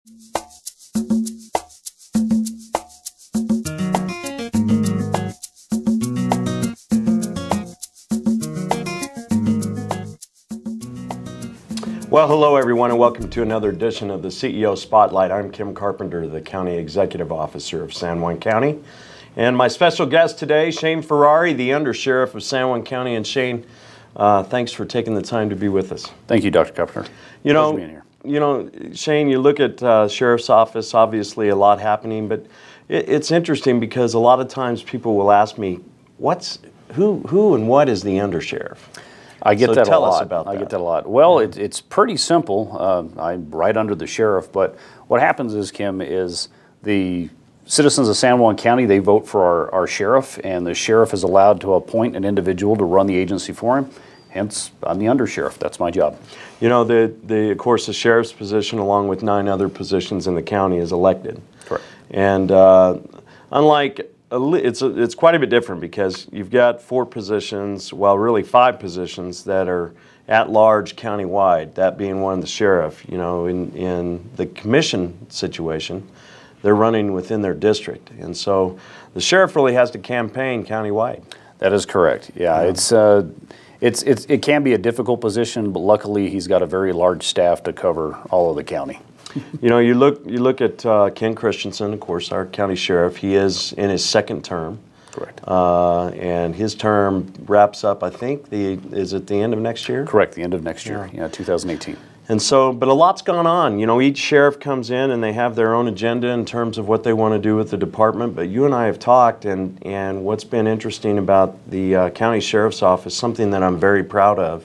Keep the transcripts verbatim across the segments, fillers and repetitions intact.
Well, hello everyone, and welcome to another edition of the C E O Spotlight. I'm Kim Carpenter, the County Executive Officer of San Juan County. And my special guest today, Shane Ferrari, the Undersheriff of San Juan County. And Shane, uh, thanks for taking the time to be with us. Thank you, Doctor Carpenter. You know, being here. you know, Shane, you look at uh, Sheriff's Office, obviously a lot happening, but it, it's interesting because a lot of times people will ask me, what's, who, who and what is the Undersheriff? I get so that tell a lot. Us about I that. get that a lot. Well, it, it's pretty simple. Uh, I'm right under the sheriff, but what happens is, Kim, is the citizens of San Juan County, they vote for our, our sheriff, and the sheriff is allowed to appoint an individual to run the agency for him. Hence, I'm the undersheriff. That's my job. You know, the, the of course, the sheriff's position, along with nine other positions in the county, is elected. Correct. And uh, unlike It's, a, it's quite a bit different because you've got four positions, well, really five positions that are at large countywide, that being one, the sheriff. You know, in, in the commission situation, they're running within their district. And so the sheriff really has to campaign countywide. That is correct. Yeah, yeah. It's, uh, it's, it's, it can be a difficult position, but luckily he's got a very large staff to cover all of the county. You know, you look you look at uh, Ken Christensen, of course, our county sheriff. He is in his second term. Correct. Uh, and his term wraps up, I think, the is it the end of next year? Correct, the end of next year, yeah, yeah two thousand eighteen. And so, but a lot's gone on. You know, each sheriff comes in and they have their own agenda in terms of what they want to do with the department. But you and I have talked, and, and what's been interesting about the uh, county sheriff's office, something that I'm very proud of,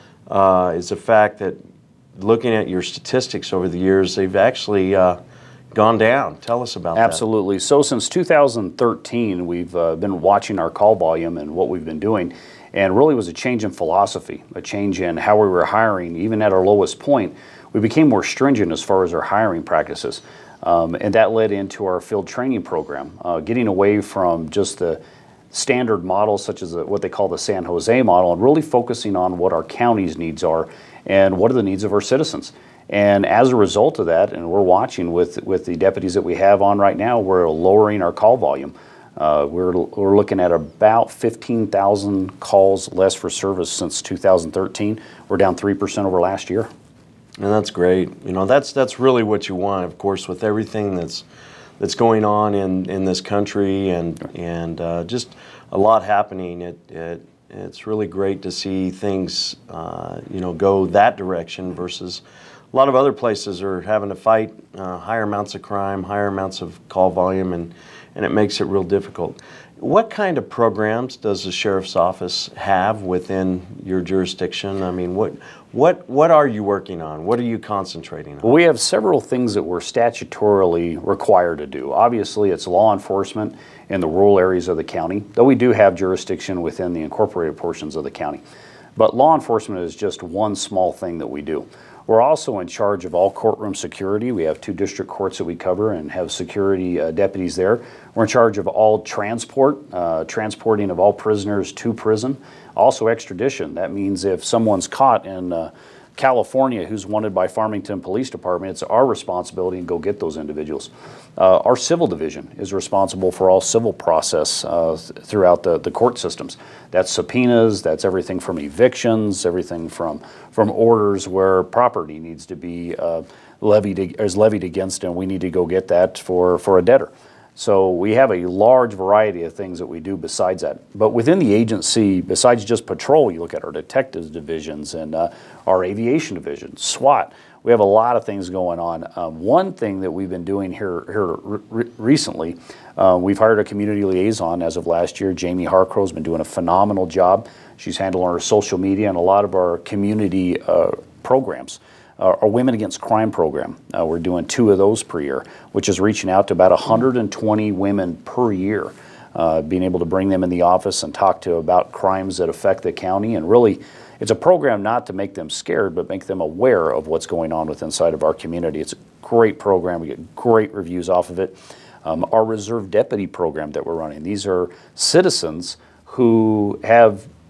uh, is the fact that looking at your statistics over the years, they've actually uh, gone down. Tell us about Absolutely. that. Absolutely. So since two thousand thirteen, we've uh, been watching our call volume and what we've been doing, and really was a change in philosophy, a change in how we were hiring. Even at our lowest point, we became more stringent as far as our hiring practices, um, and that led into our field training program, uh, getting away from just the standard models such as the, what they call the San Jose model, and really focusing on what our county's needs are and what are the needs of our citizens. And as a result of that, and we're watching with, with the deputies that we have on right now, we're lowering our call volume. Uh, we're, we're looking at about fifteen thousand calls less for service since two thousand thirteen. We're down three percent over last year. And that's great. You know, that's, that's really what you want, of course, with everything that's that's going on in, in this country, and, and uh, just a lot happening. It, it, It's really great to see things, uh, you know, go that direction versus a lot of other places are having to fight uh, higher amounts of crime, higher amounts of call volume, and, and it makes it real difficult. What kind of programs does the sheriff's office have within your jurisdiction? I mean, what, what, what are you working on? What are you concentrating on? Well, we have several things that we're statutorily required to do. Obviously, it's law enforcement in the rural areas of the county, though we do have jurisdiction within the incorporated portions of the county. But law enforcement is just one small thing that we do. We're also in charge of all courtroom security. We have two district courts that we cover and have security uh, deputies there. We're in charge of all transport, uh, transporting of all prisoners to prison. Also extradition. That means if someone's caught in uh, California who's wanted by Farmington Police Department, it's our responsibility to go get those individuals. Uh, our civil division is responsible for all civil process uh, th throughout the, the court systems. That's subpoenas, that's everything from evictions, everything from, from orders where property needs to be uh, levied, is levied against, and we need to go get that for, for a debtor. So we have a large variety of things that we do besides that. But within the agency, besides just patrol, you look at our detectives divisions and uh, our aviation division, SWAT. We have a lot of things going on. Um, one thing that we've been doing here, here re recently, uh, we've hired a community liaison as of last year. Jamie Harcrow's been doing a phenomenal job. She's handling our social media and a lot of our community uh, programs. Uh, our Women Against Crime program, uh, we're doing two of those per year, which is reaching out to about one hundred twenty women per year, uh, being able to bring them in the office and talk to about crimes that affect the county. And really, it's a program not to make them scared, but make them aware of what's going on with inside of our community. It's a great program. We get great reviews off of it. Um, our Reserve Deputy program that we're running, these are citizens who have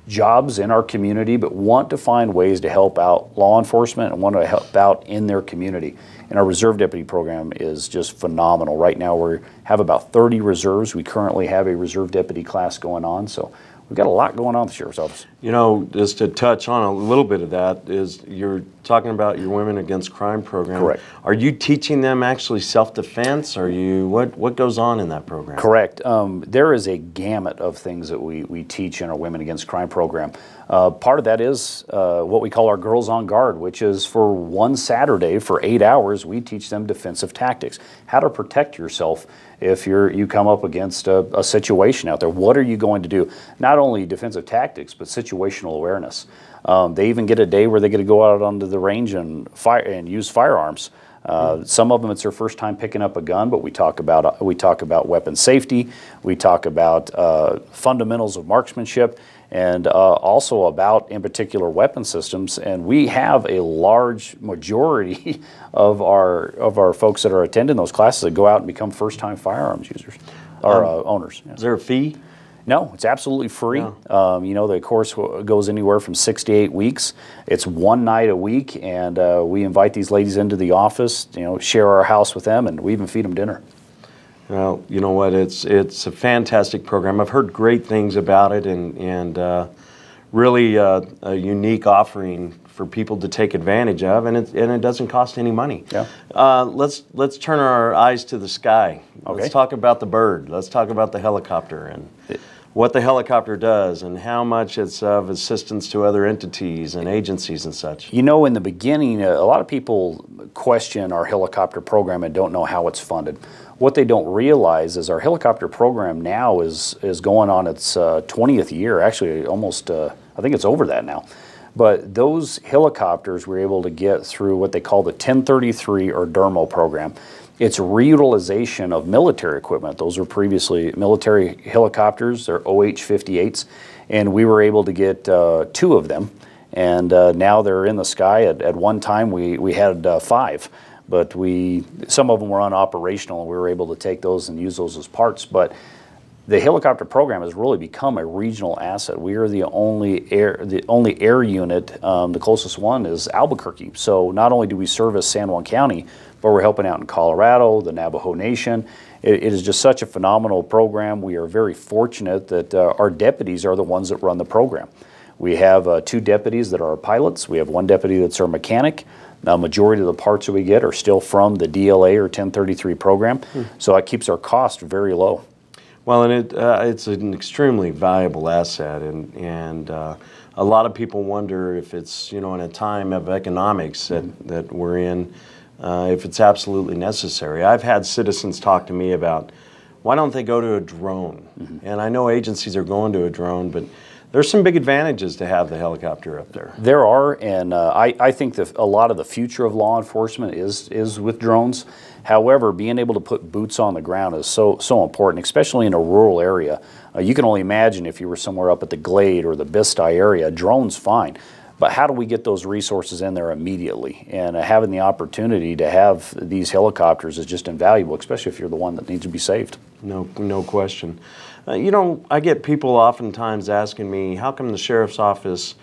jobs in our community, but want to find ways to help out law enforcement and want to help out in their community. And our Reserve Deputy program is just phenomenal. Right now we have about thirty reserves. We currently have a Reserve Deputy class going on, so we've got a lot going on at the Sheriff's Office. You know, just to touch on a little bit of that, is you're talking about your Women Against Crime program. Correct. Are you teaching them actually self-defense? Are you, what, what goes on in that program? Correct. Um, there is a gamut of things that we, we teach in our Women Against Crime program. Uh, part of that is uh, what we call our Girls on Guard, which is for one Saturday for eight hours, we teach them defensive tactics, how to protect yourself if you're, you come up against a, a situation out there. What are you going to do? Not only defensive tactics, but situational awareness. Um, they even get a day where they get to go out onto the range and fire and use firearms. Uh, mm. Some of them, it's their first time picking up a gun, but we talk about uh, we talk about weapon safety. We talk about uh, fundamentals of marksmanship, and uh, also about, in particular, weapon systems. And we have a large majority of our of our folks that are attending those classes that go out and become first-time firearms users or um, uh, owners. Yeah. Is there a fee? No, it's absolutely free. Yeah. Um, you know, the course goes anywhere from six to eight weeks. It's one night a week, and uh, we invite these ladies into the office, you know, share our house with them, and we even feed them dinner. Well, you know what, it's it's a fantastic program. I've heard great things about it, and, and uh, really uh, a unique offering for people to take advantage of, and it, and it doesn't cost any money. Yeah. Uh, let's, let's turn our eyes to the sky. Okay. Let's talk about the bird. Let's talk about the helicopter and it, what the helicopter does and how much it's of assistance to other entities and agencies and such. You know, in the beginning, a lot of people question our helicopter program and don't know how it's funded. What they don't realize is our helicopter program now is, is going on its uh, twentieth year, actually almost, uh, I think it's over that now. But those helicopters we're able to get through what they call the ten thirty-three or DERMO program. It's reutilization of military equipment. Those were previously military helicopters. They're O H fifty-eights, and we were able to get uh, two of them, and uh, now they're in the sky. At, at one time, we, we had uh, five, but we some of them were unoperational, and we were able to take those and use those as parts. But the helicopter program has really become a regional asset. We are the only air, the only air unit. Um, the closest one is Albuquerque. So not only do we service San Juan County, but we're helping out in Colorado, the Navajo Nation. It, it is just such a phenomenal program. We are very fortunate that uh, our deputies are the ones that run the program. We have uh, two deputies that are our pilots. We have one deputy that's our mechanic. The majority of the parts that we get are still from the D L A or ten thirty-three program. Hmm. So it keeps our cost very low. Well, and it, uh, it's an extremely valuable asset, and, and uh, a lot of people wonder if it's, you know, in a time of economics that, mm-hmm. that we're in, uh, if it's absolutely necessary. I've had citizens talk to me about, why don't they go to a drone? Mm-hmm. And I know agencies are going to a drone, but there's some big advantages to have the helicopter up there. There are, and uh, I, I think that a lot of the future of law enforcement is, is with drones. However, being able to put boots on the ground is so so important, especially in a rural area. Uh, you can only imagine if you were somewhere up at the Glade or the Bisti area, drone's fine. But how do we get those resources in there immediately? And uh, having the opportunity to have these helicopters is just invaluable, especially if you're the one that needs to be saved. No, no question. Uh, you know, I get people oftentimes asking me, how come the sheriff's office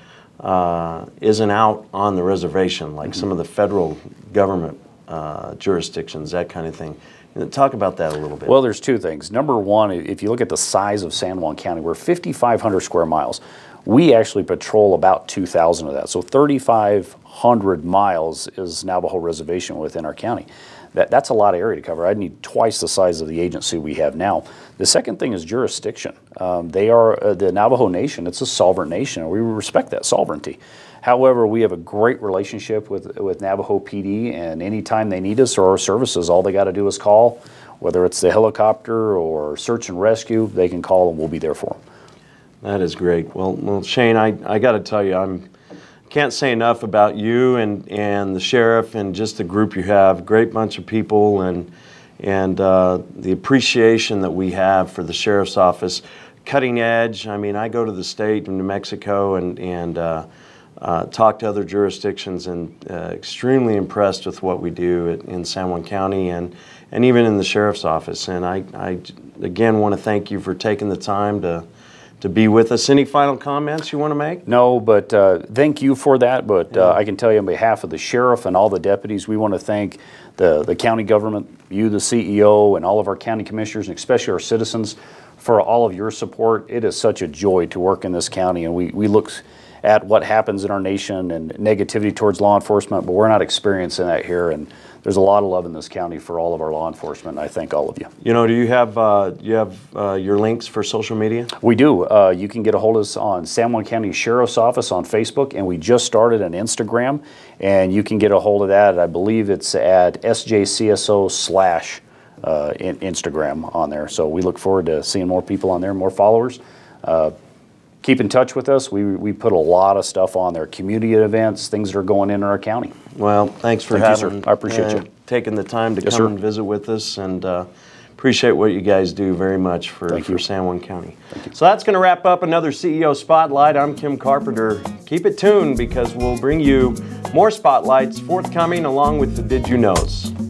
uh, isn't out on the reservation like mm-hmm. some of the federal government uh, jurisdictions, that kind of thing? You know, talk about that a little bit. Well, there's two things. Number one, if you look at the size of San Juan County, we're fifty-five hundred square miles. We actually patrol about two thousand of that. So thirty-five hundred miles is Navajo Reservation within our county. That, that's a lot of area to cover. I'd need twice the size of the agency we have now. The second thing is jurisdiction. Um, they are uh, the Navajo Nation. It's a sovereign nation, and we respect that sovereignty. However, we have a great relationship with, with Navajo P D, and anytime they need us or our services, all they got to do is call. Whether it's the helicopter or search and rescue, they can call and we'll be there for them. That is great. Well, well Shane, I, I got to tell you, I'm can't say enough about you and, and the sheriff and just the group you have. Great bunch of people, and and uh, the appreciation that we have for the sheriff's office. Cutting edge. I mean, I go to the state in New Mexico and and uh, uh, talk to other jurisdictions, and uh, extremely impressed with what we do at, in San Juan County and and even in the sheriff's office. And I, I again want to thank you for taking the time to to be with us. Any final comments you want to make? No, but uh, thank you for that. But uh, I can tell you on behalf of the sheriff and all the deputies, we want to thank the, the county government, you, the C E O, and all of our county commissioners, and especially our citizens, for all of your support. It is such a joy to work in this county, and we, we look at what happens in our nation and negativity towards law enforcement, but we're not experiencing that here. And there's a lot of love in this county for all of our law enforcement. I thank all of you. You know, do you have uh, you have uh, your links for social media? We do. Uh, you can get a hold of us on San Juan County Sheriff's Office on Facebook, and we just started an Instagram, and you can get a hold of that. I believe it's at S J C S O slash uh, in Instagram on there. So we look forward to seeing more people on there, more followers. Uh, Keep in touch with us. We, we put a lot of stuff on there, community events, things that are going in in our county. Well, thanks for Thank you, having, sir. I appreciate uh, you. taking the time to Yes, come sir. and visit with us, and uh, appreciate what you guys do very much for, Thank for you. San Juan County. So that's going to wrap up another C E O Spotlight. I'm Kim Carpenter. Keep it tuned because we'll bring you more spotlights forthcoming along with the Did You Knows.